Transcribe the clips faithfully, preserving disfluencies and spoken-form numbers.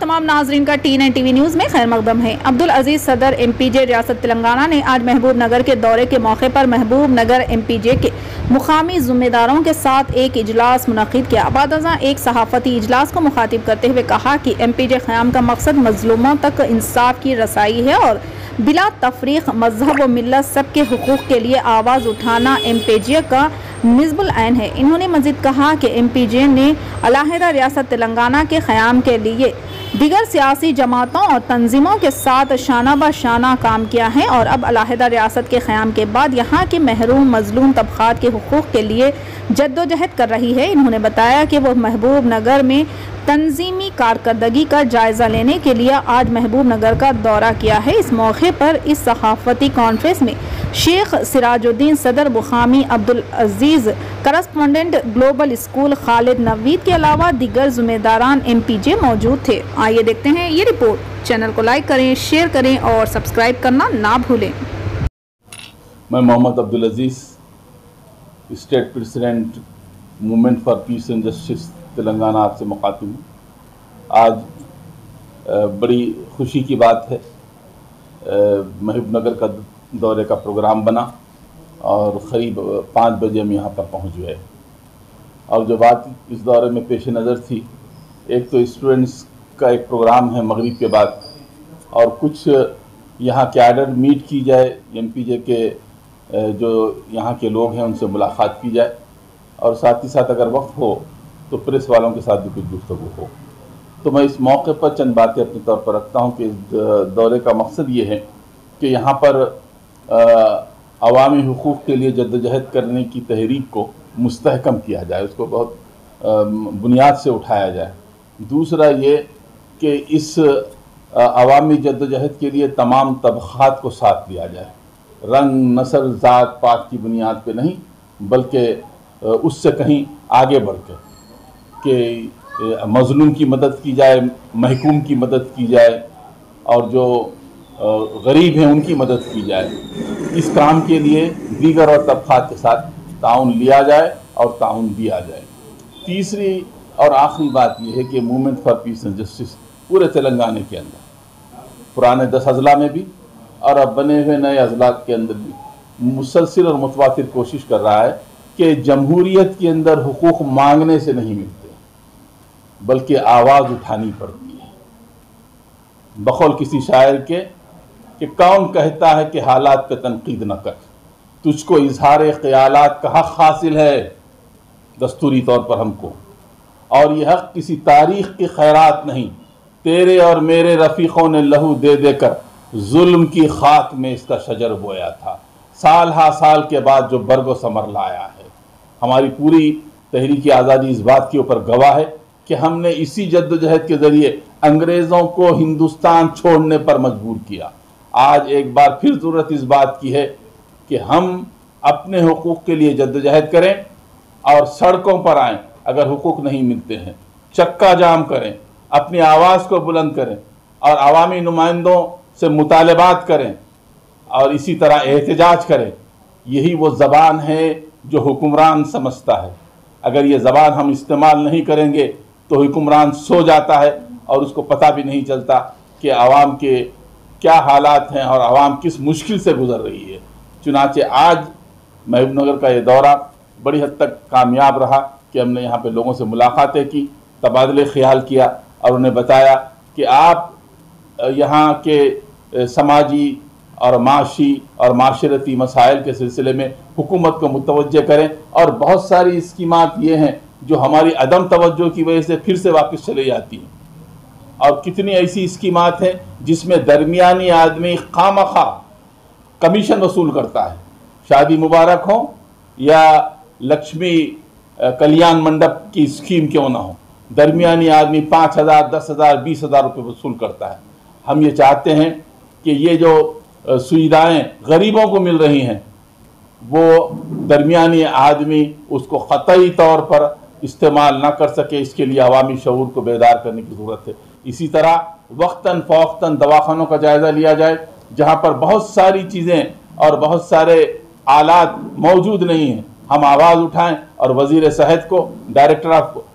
तमाम नाजरीन का टी नाइन टीवी न्यूज़ में खैर मकदम है। अब्दुल अजीज सदर एम पी जे रियासत तेलंगाना ने आज महबूब नगर के दौरे के मौके पर महबूब नगर एम पी जे के मुकामी जिम्मेदारों के साथ एक इजलास मुनक़िद किया। बाद अज़ां एक सहाफ़ती इजलास को मुखातिब करते हुए कहा कि एम पी जे क़याम का मकसद मज़लूमों तक इंसाफ की रसाई है और बिला तफरीक मजहब व मिल्लत सबके हुकूक़ के लिए आवाज़ उठाना एम पी जे का निज़्बुल ऐन है। इन्होंने मज़ीद कहा कि एम पी जे ने अलहदा रियासत तेलंगाना के क़याम के लिए दीगर सियासी जमातों और तंजीमों के साथ शाना ब शाना काम किया है और अब अलहदा रियासत के क़याम के बाद यहाँ के महरूम मज़लूम तबक़ात के हुकूक़ के लिए जद्दोजहद कर रही है। इन्होंने बताया कि वह महबूब नगर में तंजीमी कारकर्दगी का जायज़ा लेने के लिए आज महबूब नगर का दौरा किया है। इस मौके पर इस सहाफ़ती कॉन्फ्रेंस में शेख सिराजुद्दीन सदर मुकामी Abdul Aziz correspondent global school Khalid Naveed के अलावा दीगर ज़िम्मेदारान एम पी जे मौजूद थे। आइए देखते हैं ये रिपोर्ट। चैनल को लाइक करें, शेयर करें और सब्सक्राइब करना ना भूलें। मैं Mohammed Abdul Aziz, state president movement for peace and justice Telangana आपसे मुखातिब हूँ। आज बड़ी खुशी की बात है, महबूब नगर का दौरे का प्रोग्राम बना और क़रीब पाँच बजे हम यहाँ पर पहुँच गए। और जो बात इस दौरे में पेश नज़र थी, एक तो स्टूडेंट्स का एक प्रोग्राम है मगरिब के बाद और कुछ यहाँ कैडर मीट की जाए, एम पी जे के जो यहाँ के लोग हैं उनसे मुलाकात की जाए और साथ ही साथ अगर वक्त हो तो प्रेस वालों के साथ भी कुछ गुफ्तगू हो। तो मैं इस मौके पर चंद बातें अपने तौर पर रखता हूँ कि दौरे का मकसद ये है कि यहाँ पर अवामी हुकूक़ के लिए जद्दोजहद करने की तहरीक को मुस्तहकम किया जाए, उसको बहुत बुनियाद से उठाया जाए। दूसरा ये कि इस अवामी जद्दोजहद के लिए तमाम तबक़ात को साथ लिया जाए, रंग नस्ल ज़ात पात की बुनियाद पे नहीं बल्कि उससे कहीं आगे बढ़ कर कि मज़लूम की मदद की जाए, महकूम की मदद की जाए और जो गरीब हैं उनकी मदद की जाए। इस काम के लिए दीगर और तबक़ात के साथ ताउन लिया जाए और ताउन दिया जाए। तीसरी और आखिरी बात यह है कि movement for peace and justice पूरे तेलंगाना के अंदर पुराने दस अजला में भी और अब बने हुए नए अजला के अंदर भी मुसलसिल और मुतवातिर कोशिश कर रहा है कि जमहूरियत के अंदर हुकूक़ मांगने से नहीं मिलते बल्कि आवाज़ उठानी पड़ती है। बकौल किसी शायर के कि कौन कहता है कि हालात पे तनकीद न कर, तुझको इजहार ख्यालात का हक़ हासिल है दस्तूरी तौर पर हमको, और यह हक़ किसी तारीख़ की खैरात नहीं, तेरे और मेरे रफ़ीक़ों ने लहू दे देकर जुल्म की खाक में इसका शजर बोया था, साल हा साल के बाद जो बरगो समर लाया है। हमारी पूरी तहरीक आज़ादी इस बात के ऊपर गवाह है कि हमने इसी जद्दोजहद के ज़रिए अंग्रेज़ों को हिंदुस्तान छोड़ने पर मजबूर किया। आज एक बार फिर ज़रूरत इस बात की है कि हम अपने हुकूक़ के लिए जद्दोजहद करें और सड़कों पर आएँ। अगर हुकूक़ नहीं मिलते हैं चक्का जाम करें, अपनी आवाज़ को बुलंद करें और अवामी नुमाइंदों से मुतालबात करें और इसी तरह एहतजाज करें। यही वो ज़बान है जो हुक्मरान समझता है। अगर ये ज़बान हम इस्तेमाल नहीं करेंगे तो हुक्मरान सो जाता है और उसको पता भी नहीं चलता कि आवाम के क्या हालात हैं और आवाम किस मुश्किल से गुज़र रही है। चुनाचे आज महबूब नगर का ये दौरा बड़ी हद तक कामयाब रहा कि हमने यहाँ पे लोगों से मुलाकातें की, तबादले ख्याल किया और उन्हें बताया कि आप यहाँ के समाजी और माशी और माशरती मसाइल के सिलसिले में हुकूमत को मुतवज्जे करें और बहुत सारी स्कीमात ये हैं जो हमारी अदम तवज्जो की वजह से फिर से वापस चले जाती हैं और कितनी ऐसी स्कीमात हैं जिसमें दरमियानी आदमी खामखा कमीशन वसूल करता है। शादी मुबारक हो या लक्ष्मी कल्याण मंडप की स्कीम क्यों ना हो, दरमियानी आदमी पाँच हज़ार दस हज़ार बीस हज़ार रुपये वसूल करता है। हम ये चाहते हैं कि ये जो सुविधाएं गरीबों को मिल रही हैं वो दरमियानी आदमी उसको क़तई तौर पर इस्तेमाल ना कर सके, इसके लिए अवामी शऊर को बेदार करने की ज़रूरत है। इसी तरह वक्तन फ़ौक्तन दवाखानों का जायज़ा लिया जाए जहाँ पर बहुत सारी चीज़ें और बहुत सारे आलात मौजूद नहीं हैं। हम आवाज़ उठाएं और वज़ीर सेहत को, डायरेक्टर ऑफ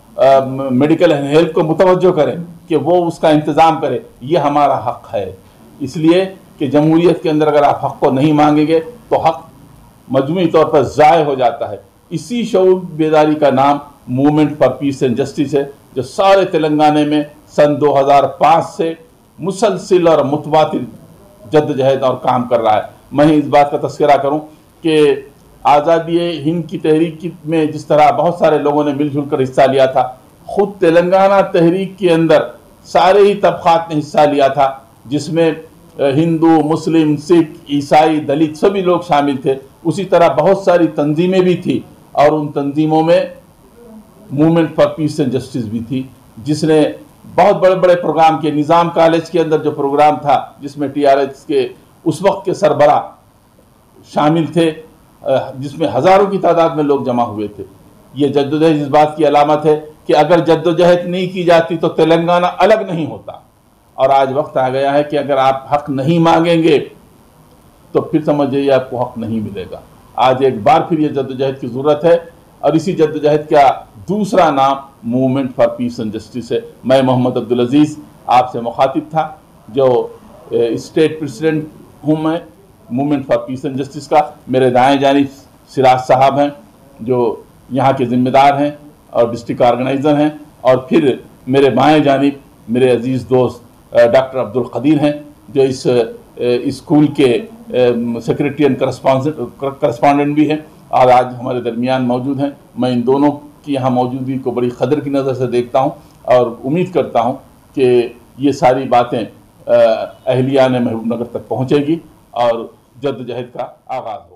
मेडिकल हेल्थ को मुतवज्जो करें कि वो उसका इंतज़ाम करे, ये हमारा हक है। इसलिए कि जमहूरियत के अंदर अगर आप हक को नहीं मांगेंगे तो हक मजमूई तौर पर ज़ाय हो जाता है। इसी शऊर बेदारी का नाम movement for peace and justice है, जो सारे तेलंगाना में सन दो हज़ार पाँच से मुसलसिल और मुतवातिर जद्दोजहद और काम कर रहा है। मैं इस बात का तस्करा करूं कि आज़ादी हिंद की तहरीक में जिस तरह बहुत सारे लोगों ने मिलजुल कर हिस्सा लिया था, खुद तेलंगाना तहरीक के अंदर सारे ही तबक़ात ने हिस्सा लिया था, जिसमें हिंदू, मुस्लिम, सिख, ईसाई, दलित सभी लोग शामिल थे। उसी तरह बहुत सारी तंजीमें भी थी और उन तंजीमों में movement for peace and justice भी थी, जिसने बहुत बड़े बड़े प्रोग्राम किए। निज़ाम कॉलेज के अंदर जो प्रोग्राम था जिसमें टी आर एस के उस वक्त के सरबरा शामिल थे, जिसमें हज़ारों की तादाद में लोग जमा हुए थे। ये जद्दोजहद इस बात की अलामत है कि अगर जद्दोजहद नहीं की जाती तो तेलंगाना अलग नहीं होता। और आज वक्त आ गया है कि अगर आप हक नहीं मांगेंगे तो फिर समझिए आपको हक नहीं मिलेगा। आज एक बार फिर ये जद्दोजहद की ज़रूरत है और इसी जद्दोजहद का दूसरा नाम movement for peace and justice है। मैं मोहम्मद अब्दुल अजीज़ आपसे मुखातिब था, जो स्टेट प्रेसिडेंट हूँ मैं movement for peace and justice का। मेरे दाएं जानिब सिराज साहब हैं जो यहाँ के ज़िम्मेदार हैं और डिस्ट्रिक्ट ऑर्गेनाइज़र हैं, और फिर मेरे बाएं जानिब मेरे अजीज़ दोस्त डॉक्टर अब्दुल कदीर हैं जो इस स्कूल के सेक्रेटरी एंड करस्पॉन्डेंट भी हैं और आज हमारे दरमियान मौजूद हैं। मैं इन दोनों की यहाँ मौजूदगी को बड़ी कदर की नज़र से देखता हूँ और उम्मीद करता हूँ कि ये सारी बातें अहलियान महबूब नगर तक पहुँचेगी और जद्दोजहद का आगाज़